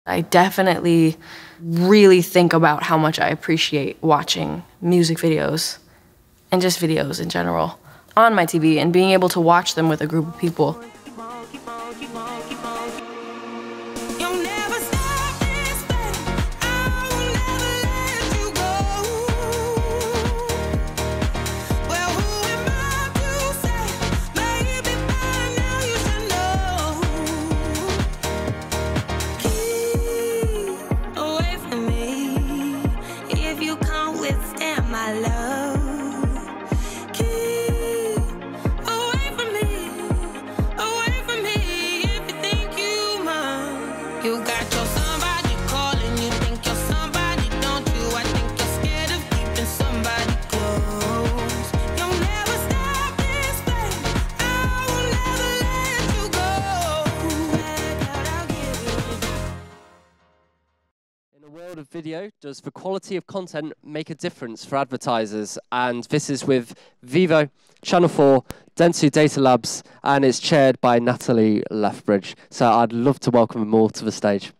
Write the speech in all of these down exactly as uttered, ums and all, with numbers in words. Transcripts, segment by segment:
I definitely really think about how much I appreciate watching music videos and just videos in general on my T V and being able to watch them with a group of people. Video, does the quality of content make a difference for advertisers? And this is with Vevo, Channel four, Dentsu Data Labs, and it's chaired by Nathalie Lethbridge. So I'd love to welcome them all to the stage.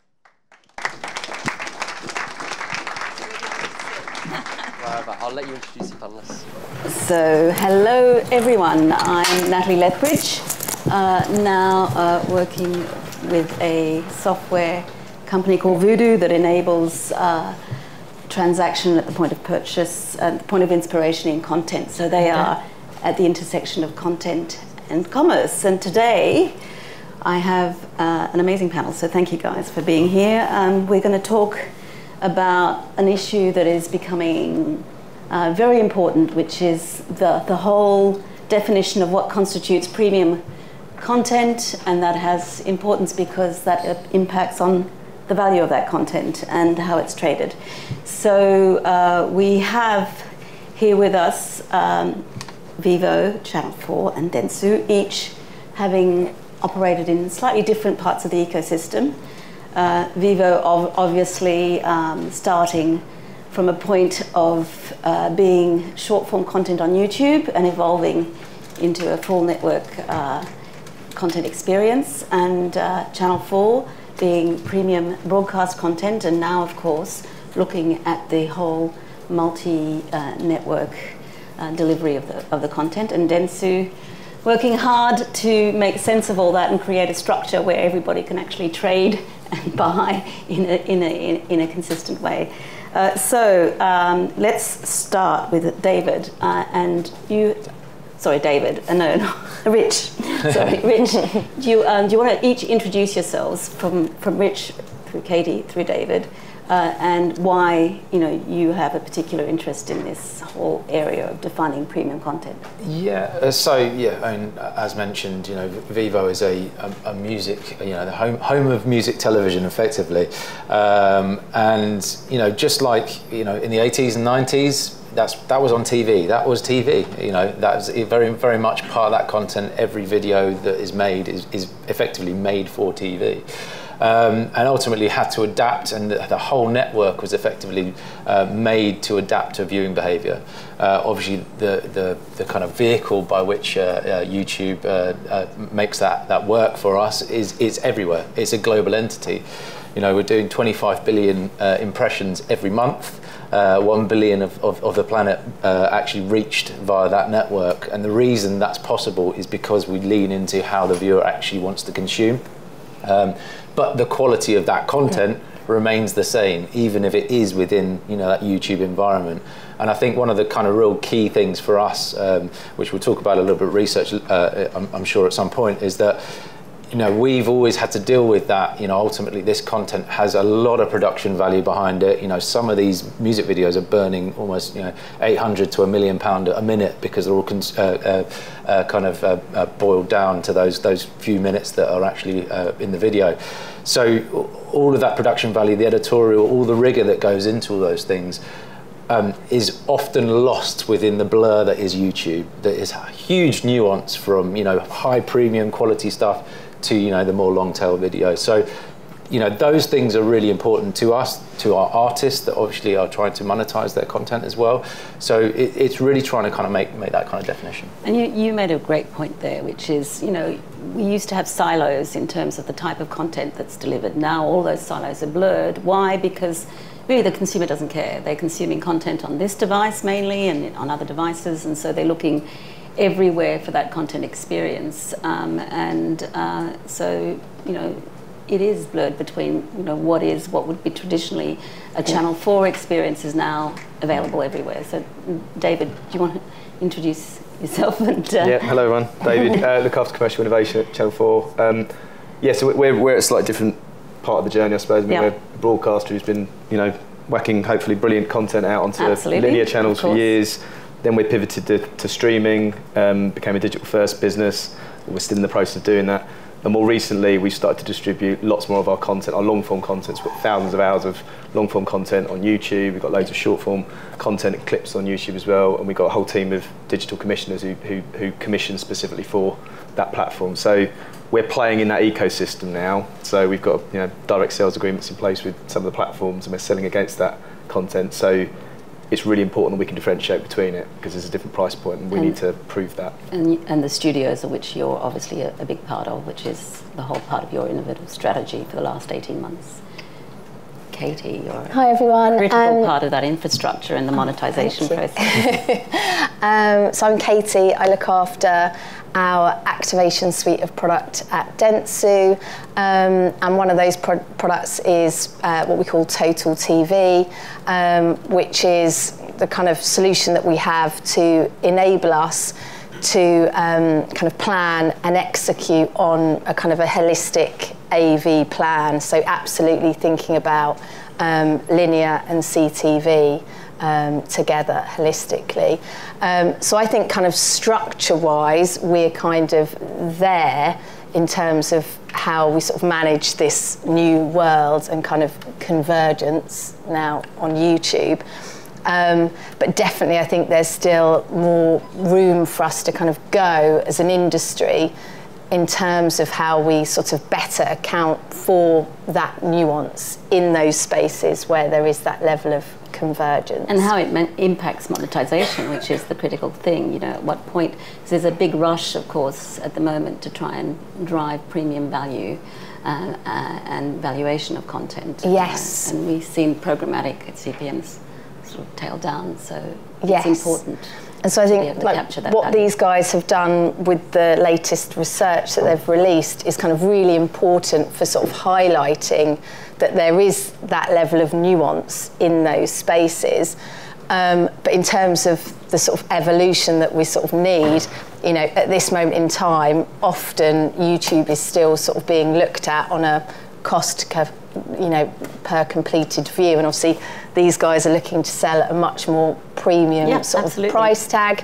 I'll let you introduce your panelists. So, hello everyone. I'm Nathalie Lethbridge, uh, now uh, working with a software company called Vudoo that enables uh, transaction at the point of purchase, at the point of inspiration in content. So they are at the intersection of content and commerce. And today I have uh, an amazing panel, so thank you guys for being here. Um, we're going to talk about an issue that is becoming uh, very important, which is the, the whole definition of what constitutes premium content, and that has importance because that uh, impacts on the value of that content and how it's traded. So uh, we have here with us um, Vevo, Channel four and Dentsu, each having operated in slightly different parts of the ecosystem. Uh, Vevo ov obviously um, starting from a point of uh, being short-form content on YouTube and evolving into a full network uh, content experience, and uh, Channel four being premium broadcast content, and now, of course, looking at the whole multi-network uh, uh, delivery of the, of the content, and Dentsu working hard to make sense of all that and create a structure where everybody can actually trade and buy in a, in a, in a consistent way. Uh, so um, let's start with David, uh, and you, sorry, David, uh, no, no, Rich, sorry, Rich, do you, um, do you want to each introduce yourselves from, from Rich through Katie, through David, uh, and why, you know, you have a particular interest in this whole area of defining premium content? Yeah, uh, so yeah, I mean, as mentioned, you know, Vevo is a, a, a music, you know, the home home of music television, effectively, um, and you know, just like you know, in the eighties and nineties. That's, that was on T V, that was T V, you know, that's very, very much part of that content. Every video that is made is, is effectively made for T V. Um, and ultimately had to adapt, and the, the whole network was effectively uh, made to adapt to viewing behaviour. Uh, obviously, the, the, the kind of vehicle by which uh, uh, YouTube uh, uh, makes that, that work for us is, is everywhere. It's a global entity. You know, we're doing twenty-five billion uh, impressions every month. Uh, one billion of, of, of the planet uh, actually reached via that network, and the reason that's possible is because we lean into how the viewer actually wants to consume. Um, but the quality of that content remains the same, even if it is within, you know, that YouTube environment. And I think one of the kind of real key things for us, um, which we'll talk about a little bit of research, uh, I'm, I'm sure at some point, is that, you know, we've always had to deal with that. You know, ultimately this content has a lot of production value behind it. You know, some of these music videos are burning almost, you know, eight hundred to a million pound a minute because they're all uh, uh, uh, kind of uh, uh, boiled down to those those few minutes that are actually uh, in the video. So all of that production value, the editorial, all the rigor that goes into all those things um, is often lost within the blur that is YouTube. There is a huge nuance from, you know, high premium quality stuff to, you know, the more long tail video. So you know, those things are really important to us, to our artists that obviously are trying to monetize their content as well. So it, it's really trying to kind of make, make that kind of definition. And you, you made a great point there, which is, you know, we used to have silos in terms of the type of content that's delivered. Now all those silos are blurred. Why? Because really the consumer doesn't care. They're consuming content on this device mainly and on other devices, and so they're looking everywhere for that content experience. Um, and uh, so, you know, it is blurred between, you know, what is, what would be traditionally a Channel four experience is now available everywhere. So, David, do you want to introduce yourself? And, uh... Yeah, hello everyone. David, uh, look after commercial innovation at Channel four. Um, yeah, so we're, we're at a slightly different part of the journey, I suppose. I mean, yeah. We're a broadcaster who's been, you know, whacking hopefully brilliant content out onto Absolutely. linear channels for years. Then we pivoted to, to streaming, um, became a digital first business. We're still in the process of doing that. And more recently, we've started to distribute lots more of our content, our long-form content. We've got thousands of hours of long-form content on YouTube. We've got loads of short-form content and clips on YouTube as well. And we've got a whole team of digital commissioners who, who, who commission specifically for that platform. So we're playing in that ecosystem now. So we've got, you know, direct sales agreements in place with some of the platforms, and we're selling against that content. So it's really important that we can differentiate between it, because there's a different price point and we and, need to prove that. And, and the studios, of which you're obviously a, a big part of, which is the whole part of your innovative strategy for the last eighteen months. Katie, you're Hi everyone. a critical um, part of that infrastructure and the monetisation process. um, so I'm Katie. I look after our activation suite of product at Dentsu, um, and one of those pro products is uh, what we call Total T V, um, which is the kind of solution that we have to enable us to um, kind of plan and execute on a kind of a holistic A V plan. So absolutely thinking about um, linear and C T V um, together holistically. Um, so I think kind of structure-wise, we're kind of there in terms of how we sort of manage this new world and kind of convergence now on YouTube. Um, but definitely I think there's still more room for us to kind of go as an industry in terms of how we sort of better account for that nuance in those spaces where there is that level of convergence. And how it impacts monetization, which is the critical thing. You know, at what point, because there's a big rush, of course, at the moment to try and drive premium value uh, uh, and valuation of content. Yes. Uh, and we've seen programmatic C P Ms sort of tail down, so yes. it's important. And so I think like, what value. These guys have done with the latest research that they've released is kind of really important for sort of highlighting that there is that level of nuance in those spaces. Um, but in terms of the sort of evolution that we sort of need, you know, at this moment in time, often YouTube is still sort of being looked at on a cost, you know, per completed view, and obviously these guys are looking to sell at a much more premium yeah, sort absolutely. of price tag.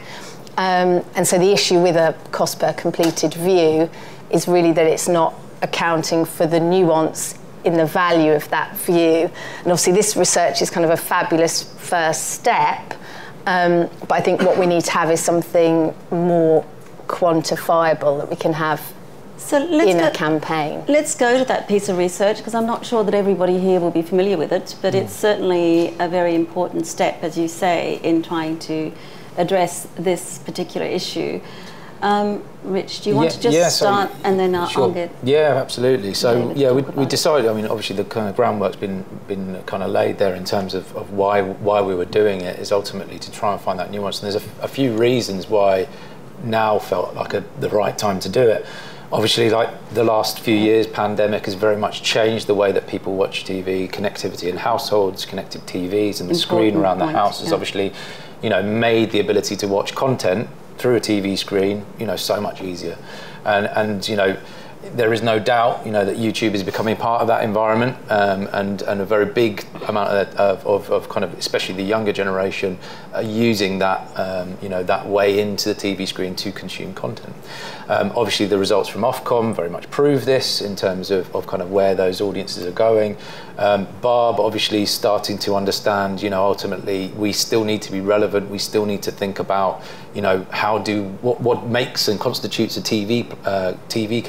Um, and so the issue with a cost per completed view is really that it's not accounting for the nuance in the value of that view. And obviously this research is kind of a fabulous first step, um, but I think what we need to have is something more quantifiable that we can have so let's in go, a campaign. Let's go to that piece of research, because I'm not sure that everybody here will be familiar with it, but mm. it's certainly a very important step, as you say, in trying to address this particular issue. Um, Rich, do you want yeah, to just yeah, start so, and then I'll, sure. I'll get... Yeah, absolutely. So, yeah, we, we decided, I mean, obviously the kind of groundwork's been been kind of laid there in terms of, of why why we were doing it, is ultimately to try and find that nuance. And there's a, a few reasons why now felt like a, the right time to do it. Obviously, like the last few years, pandemic has very much changed the way that people watch T V. Connectivity in households, connected T Vs, and the Important screen around point, the house has yeah. obviously, you know, made the ability to watch content through a T V screen, you know, so much easier. And and you know, there is no doubt, you know, that YouTube is becoming part of that environment, um, and and a very big amount of, of, of kind of, especially the younger generation, are using that, um, you know, that way into the T V screen to consume content. Um, obviously, the results from Ofcom very much prove this in terms of, of kind of where those audiences are going. Um, Barb obviously starting to understand, you know, ultimately we still need to be relevant. We still need to think about, you know, how do what what makes and constitutes a T V uh, T V campaign.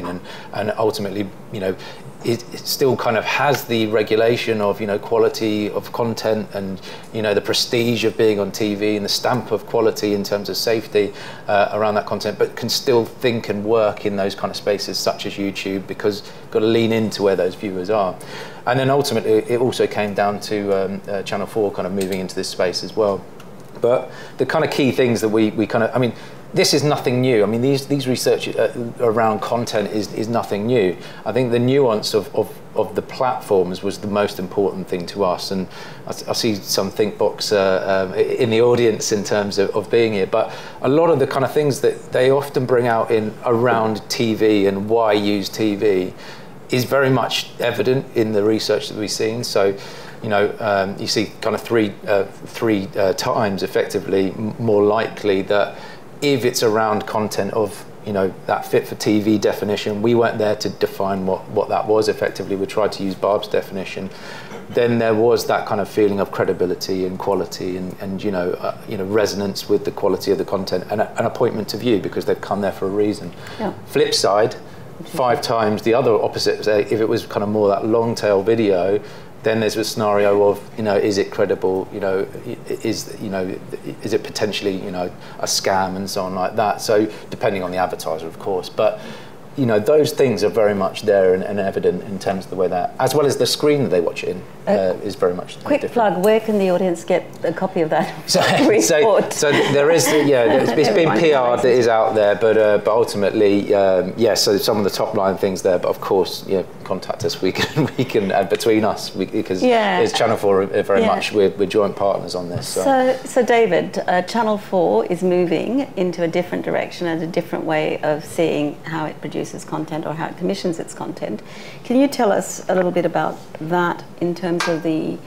and and ultimately, you know, it, it still kind of has the regulation of, you know, quality of content and, you know, the prestige of being on T V and the stamp of quality in terms of safety uh, around that content, but can still think and work in those kind of spaces such as YouTube, because you've got to lean into where those viewers are. And then ultimately it also came down to um, uh, Channel four kind of moving into this space as well. But the kind of key things that we, we kind of, I mean, this is nothing new. I mean, these these research uh, around content is, is nothing new. I think the nuance of, of, of the platforms was the most important thing to us. And I, I see some ThinkBox uh, um, in the audience in terms of, of being here. But a lot of the kind of things that they often bring out in around T V and why use T V is very much evident in the research that we've seen. So, you know, um, you see kind of three, uh, three uh, times effectively more likely that if it's around content of, you know, that fit for T V definition, we weren't there to define what, what that was effectively, we tried to use Barb's definition, then there was that kind of feeling of credibility and quality and, and you know, uh, you know, resonance with the quality of the content and a, an appointment to view because they've come there for a reason. Yeah. Flip side, five times the other opposite, say, if it was kind of more that long tail video, then there's a scenario of, you know, is it credible, you know, is, you know, is it potentially, you know, a scam and so on like that. So depending on the advertiser, of course, but, you know, those things are very much there and, and evident in terms of the way that, as well as the screen that they watch it in, uh, uh, is very much quick different. Plug, where can the audience get a copy of that so, report? So, so there is, yeah, it's, it's been P R'd, that is out there, but uh, but ultimately, um, yeah, so some of the top line things there, but of course, yeah, contact us, we can, we can uh, between us, we, because yeah. it's Channel four uh, very yeah. much, we're, we're joint partners on this. So, so, so David, uh, Channel four is moving into a different direction and a different way of seeing how it produces content or how it commissions its content. Can you tell us a little bit about that in terms of the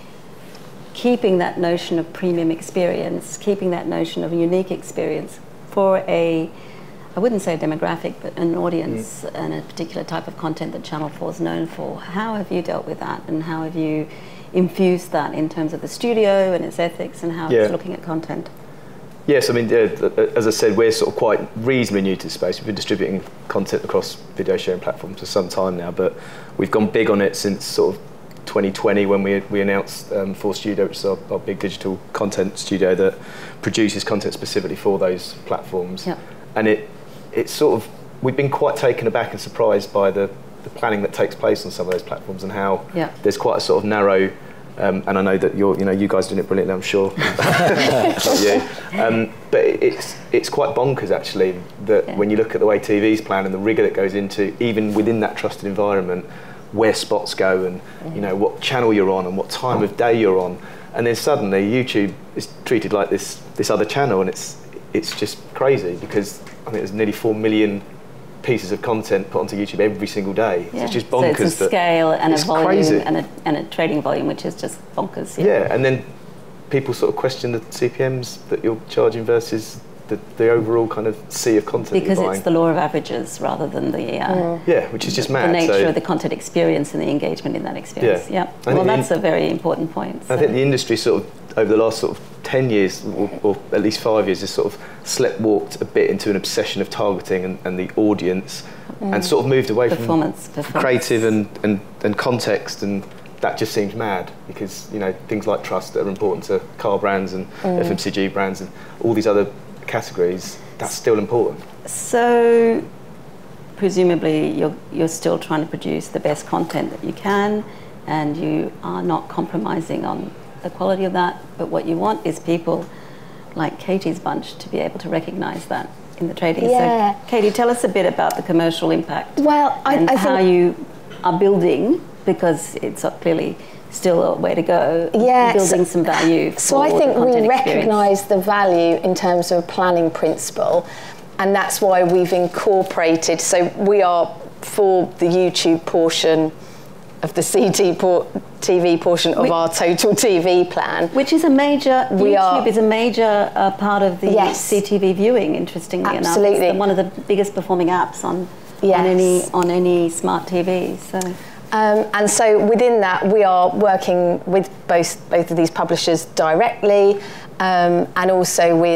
keeping that notion of premium experience, keeping that notion of a unique experience for a, I wouldn't say a demographic, but an audience mm. and a particular type of content that Channel four is known for? How have you dealt with that, and how have you infused that in terms of the studio and its ethics and how yeah. it's looking at content? Yes, I mean, uh, as I said, we're sort of quite reasonably new to the space. We've been distributing content across video sharing platforms for some time now, but we've gone big on it since sort of twenty twenty when we we announced um, four Studio, which is our, our big digital content studio that produces content specifically for those platforms. Yep. And it it's sort of, we've been quite taken aback and surprised by the, the planning that takes place on some of those platforms and how yep. there's quite a sort of narrow. Um, and I know that you're, you know, you guys are doing it brilliantly, I'm sure. Not you. Um, but it's it's quite bonkers actually that yeah. when you look at the way T V's planned and the rigour that goes into even within that trusted environment, where spots go and mm-hmm. you know what channel you're on and what time of day you're on, and then suddenly YouTube is treated like this this other channel, and it's it's just crazy because I think there's nearly four million pieces of content put onto YouTube every single day. Yeah. So it's just bonkers. So it's a scale and a volume and a, and a trading volume, which is just bonkers. Yeah. yeah, and then people sort of question the C P Ms that you're charging versus the, the overall kind of sea of content because you're buying. It's the law of averages rather than the uh, mm. yeah, which is just the, mad. The nature so, of the content experience and the engagement in that experience. Yeah, yeah. Well, that's in, a very important point. So. I think the industry sort of over the last sort of ten years or, or at least five years has sort of sleptwalked a bit into an obsession of targeting and, and the audience. Mm. And sort of moved away performance, from performance. creative and, and, and context, and that just seems mad because, you know, things like trust that are important to car brands and mm. F M C G brands and all these other categories, that's still important. So presumably you're, you're still trying to produce the best content that you can, and you are not compromising on the quality of that, but what you want is people like Katie's bunch to be able to recognise that in the trading. Yeah. So, Katie, tell us a bit about the commercial impact. Well, I, and I how think you are building, because it's clearly still a way to go. Yeah, building so, some value. For so I think we recognise the value in terms of a planning principle, and that's why we've incorporated. So we are for the YouTube portion of the C T T V portion of we, our total T V plan, which is a major. We YouTube are, is a major uh, part of the yes, C T V viewing. Interestingly absolutely. enough, it's one of the biggest performing apps on yes. on any on any smart T V. So. Um, and so within that, we are working with both both of these publishers directly, um, and also with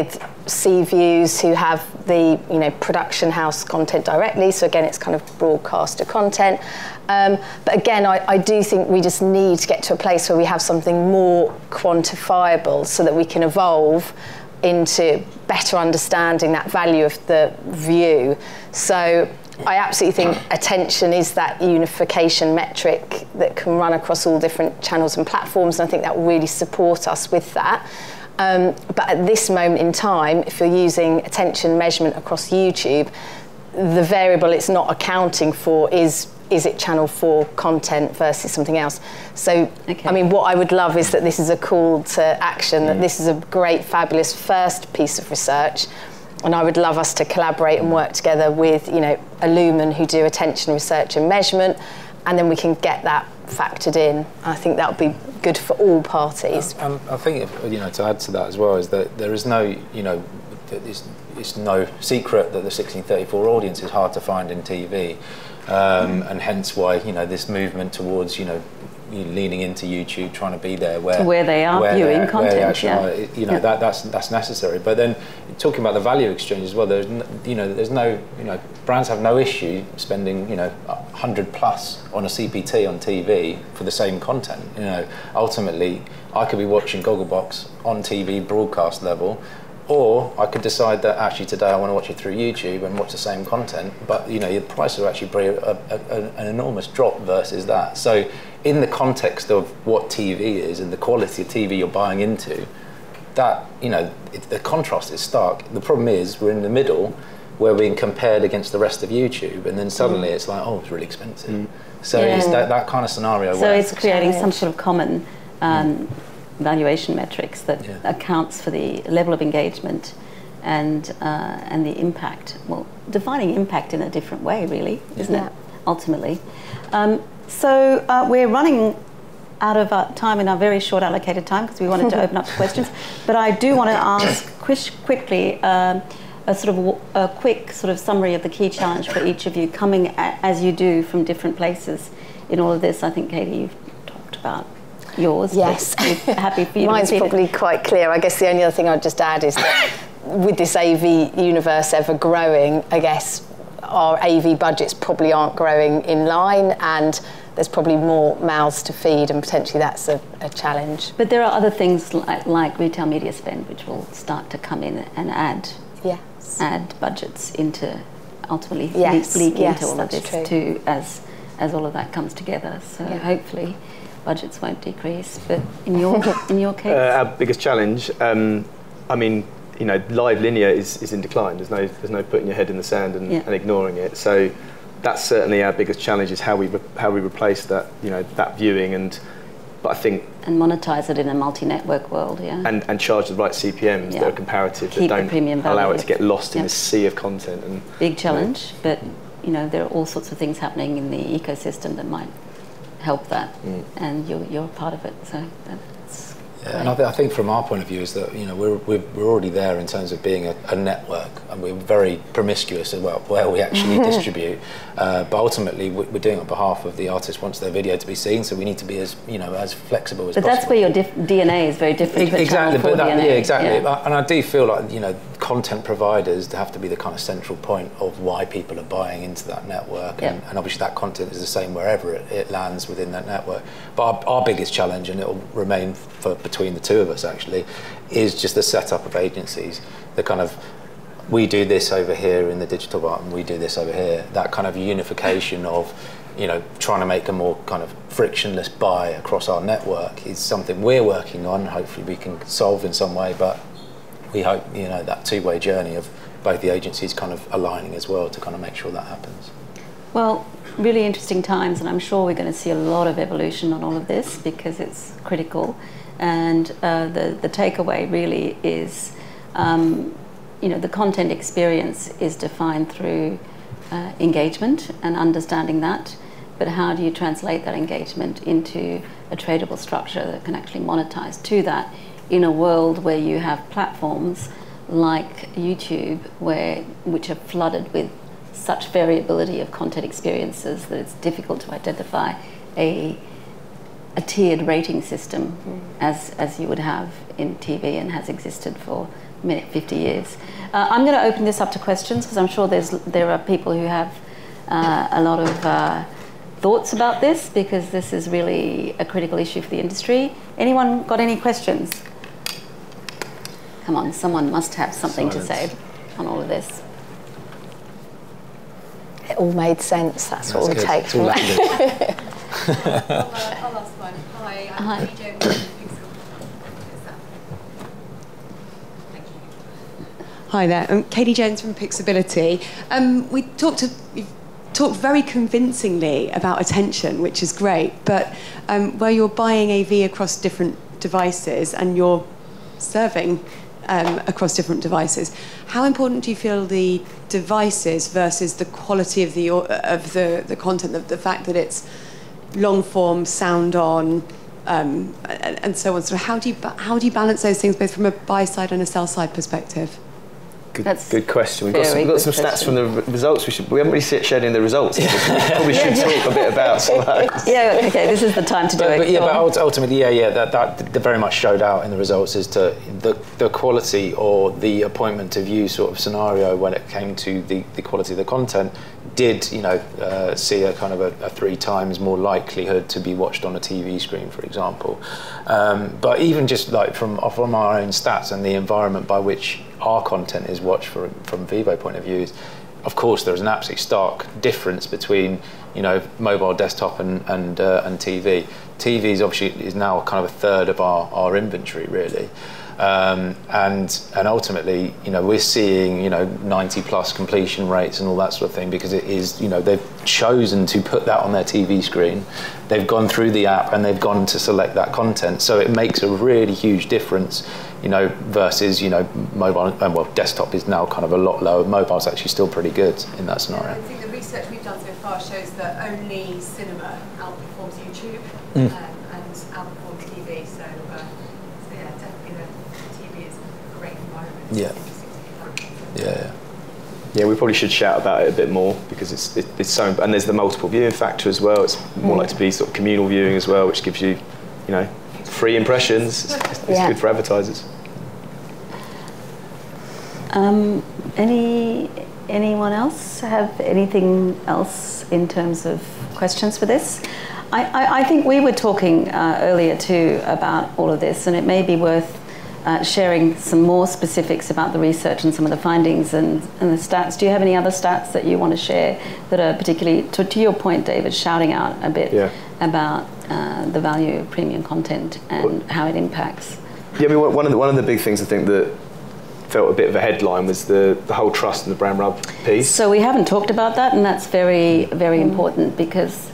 C views who have the you know production house content directly. So again, it's kind of broadcaster content. Um, but again, I, I do think we just need to get to a place where we have something more quantifiable so that we can evolve into better understanding that value of the view. So I absolutely think attention is that unification metric that can run across all different channels and platforms, and I think that will really support us with that. Um, but at this moment in time, if you're using attention measurement across YouTube, the variable it's not accounting for is is it channel four content versus something else. So, okay. I mean, what I would love is that this is a call to action, that this is a great, fabulous first piece of research. And I would love us to collaborate and work together with, you know, Illumin, who do attention research and measurement, and then we can get that factored in. I think that would be good for all parties. Um, I think, you know, to add to that as well, is that there is no, you know, it's, it's no secret that the sixteen thirty-four audience is hard to find in T V. Um, and hence why, you know, this movement towards, you know, leaning into YouTube, trying to be there where, to where they are where viewing content, actually yeah. Are, you know, yeah. that, that's that's necessary. But then talking about the value exchange as well, there's no, you know, there's no, you know, brands have no issue spending, you know, one hundred plus on a C P T on T V for the same content. You know, ultimately, I could be watching Gogglebox on T V broadcast level, or I could decide that actually today I want to watch it through YouTube and watch the same content, but you know, your price will actually bring a, a, a, an enormous drop versus that. So in the context of what T V is and the quality of T V you're buying into, that, you know, it, the contrast is stark. The problem is we're in the middle where we're being compared against the rest of YouTube, and then suddenly mm. it's like, oh, it's really expensive. Mm. So yeah. it's that, that kind of scenario. So where it's creating some sort of common um, mm. valuation metrics that yeah. accounts for the level of engagement and uh, and the impact. Well, defining impact in a different way, really, isn't yeah. it? Ultimately. Um, so uh, we're running out of uh, time in our very short allocated time because we wanted to open up to questions. But I do want to ask quick, quickly um, a sort of a quick sort of summary of the key challenge for each of you, coming a, as you do from different places in all of this. I think, Katie, you've talked about yours. Yes. Happy for you. Mine's to probably quite clear. I guess the only other thing I'd just add is that with this A V universe ever growing, I guess our A V budgets probably aren't growing in line, and there's probably more mouths to feed, and potentially that's a, a challenge. But there are other things like, like retail media spend, which will start to come in and add yes. add budgets into, ultimately yes. leak yes, into all of this true. too, as as all of that comes together. So yeah. hopefully budgets won't decrease. But in your in your case, uh, our biggest challenge, um, I mean, you know, live linear is, is in decline. There's no there's no putting your head in the sand and, yeah. and ignoring it. So that's certainly our biggest challenge, is how we re how we replace that, you know, that viewing, and but I think and monetize it in a multi-network world, yeah. And and charge the right C P Ms yeah. that are comparative, Keep that don't allow it to get lost yep. in this sea of content. And big challenge, you know, but you know, there are all sorts of things happening in the ecosystem that might help that, mm. and you're you're part of it. So that's yeah, and I, th I think from our point of view is that, you know, we're we're, we're already there in terms of being a, a network, and we're very promiscuous about where we actually distribute. Uh, but ultimately, we're doing it on behalf of the artist wants their video to be seen, so we need to be as, you know, as flexible as but possible. But that's where your dif D N A is very different. To exactly, but that, D N A. yeah, exactly. Yeah. And I do feel like, you know, content providers have to be the kind of central point of why people are buying into that network, yep. and, and obviously that content is the same wherever it, it lands within that network. But our, our biggest challenge, and it will remain for between the two of us actually, is just the setup of agencies. The kind of, we do this over here in the digital part and we do this over here. That kind of unification of, you know, trying to make a more kind of frictionless buy across our network is something we're working on. Hopefully we can solve in some way, but we hope, you know, that two-way journey of both the agencies kind of aligning as well to kind of make sure that happens. Well, really interesting times, and I'm sure we're going to see a lot of evolution on all of this because it's critical. And uh, the, the takeaway really is, um, you know, the content experience is defined through uh, engagement and understanding that, but how do you translate that engagement into a tradable structure that can actually monetize to that in a world where you have platforms like YouTube, where which are flooded with such variability of content experiences that it's difficult to identify a a tiered rating system mm. as as you would have in T V and has existed for minute fifty years. Uh, I'm going to open this up to questions because I'm sure there's there are people who have uh, a lot of uh, thoughts about this, because this is really a critical issue for the industry. Anyone got any questions? Come on, someone must have something Silence. to say on all of this. It all made sense. That's, That's what we'll good. take from that. I'll, uh, I'll ask one. Hi, I'm Hi. Katie Jones from Pixel. Thank you. Hi there, I'm Katie Jones from Pixability. Um, we talked to, you've talked very convincingly about attention, which is great, but um, where you're buying A V across different devices and you're serving Um, across different devices, how important do you feel the devices versus the quality of the of the, the content, the, the fact that it's long form, sound on, um, and, and so on? So how do you how do you balance those things both from a buy side and a sell side perspective? Good, That's good question. We've got some, we've got some stats question. from the results. We should. We haven't really shared any of the results. We probably should talk a bit about some of those. Yeah, okay, this is the time to do but, it. But yeah, but ultimately, yeah, yeah, that, that, that very much showed out in the results as to the, the quality or the appointment to view sort of scenario when it came to the, the quality of the content did, you know, uh, see a kind of a, a three times more likelihood to be watched on a T V screen, for example. Um, but even just like from, from our own stats and the environment by which our content is watched for, from Vevo point of view, of course there's an absolutely stark difference between, you know, mobile, desktop and and, uh, and T V. T V is obviously is now kind of a third of our, our inventory really. Um, and and ultimately, you know, we're seeing, you know, ninety plus completion rates and all that sort of thing, because it is, you know, they've chosen to put that on their T V screen, they've gone through the app and they've gone to select that content. So it makes a really huge difference, you know, versus, you know, mobile, and well, desktop is now kind of a lot lower. Mobile's actually still pretty good in that scenario. I think the research we've done so far shows that only cinema outperforms YouTube Mm. um, and outperforms T V. So, uh, so yeah, definitely the T V is a great environment. Yeah. It's interesting to Yeah, yeah. Yeah, we probably should shout about it a bit more, because it's it, it's so, and there's the multiple viewing factor as well. It's more mm. like to be sort of communal viewing as well, which gives you, you know, free impressions. It's, it's yeah. good for advertisers. Um, any anyone else have anything else in terms of questions for this? I, I, I think we were talking uh, earlier too about all of this, and it may be worth uh, sharing some more specifics about the research and some of the findings and, and the stats. Do you have any other stats that you want to share that are particularly, to, to your point, David, shouting out a bit yeah. about uh, the value of premium content and well, how it impacts? Yeah, I mean, one of the, one of the big things I think that felt a bit of a headline was the, the whole trust and the brand rub piece. So we haven't talked about that, and that's very, very important, because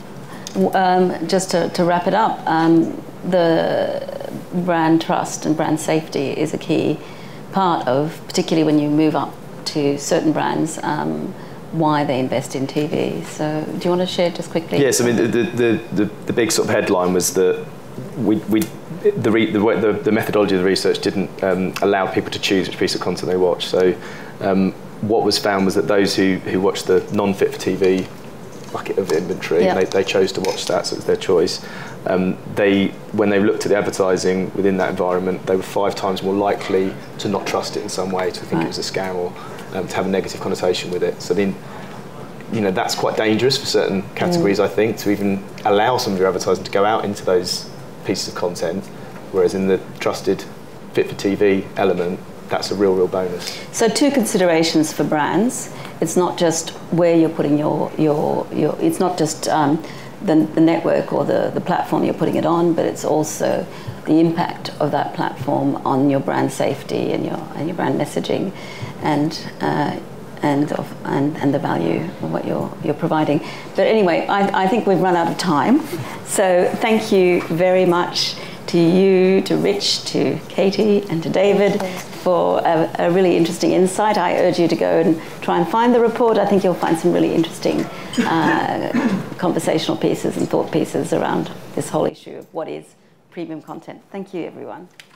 um, just to, to wrap it up, um, the brand trust and brand safety is a key part of, particularly when you move up to certain brands, um, why they invest in T V. So do you want to share just quickly? Yes, I mean, the, the, the, the big sort of headline was that we, we The, re, the, the, the methodology of the research didn't um, allow people to choose which piece of content they watch. So um, what was found was that those who, who watched the non-fit for T V bucket of inventory, yep. they, they chose to watch that, so it was their choice. Um, they, when they looked at the advertising within that environment, they were five times more likely to not trust it in some way, to think right. it was a scam, or um, to have a negative connotation with it. So then, you know, that's quite dangerous for certain categories, mm. I think, to even allow some of your advertising to go out into those pieces of content, whereas in the trusted fit for T V element, that's a real, real bonus. So two considerations for brands. It's not just where you're putting your, your, your it's not just um, the, the network or the, the platform you're putting it on, but it's also the impact of that platform on your brand safety and your, and your brand messaging, and uh, and, of, and and the value of what you're you're providing. But anyway, I, I think we've run out of time. So thank you very much to you, to Rich, to Katie, and to David for a, a really interesting insight. I urge you to go and try and find the report. I think you'll find some really interesting uh, conversational pieces and thought pieces around this whole issue of what is premium content. Thank you, everyone.